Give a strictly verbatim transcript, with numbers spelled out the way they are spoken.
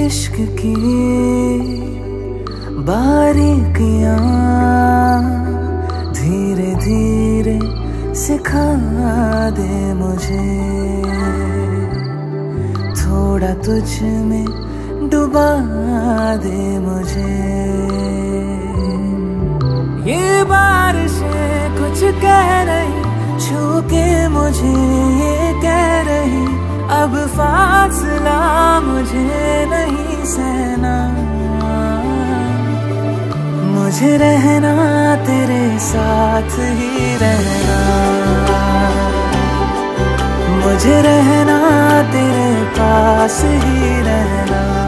इश्क की बारीकियां धीरे धीरे सिखा दे मुझे, थोड़ा तुझ में डुबा दे मुझे। ये बारिशें कुछ कह रही, छू के मुझे ये कह रही, अब फासला मुझे नहीं सहना। मुझे रहना तेरे साथ ही रहना, मुझे रहना तेरे पास ही रहना।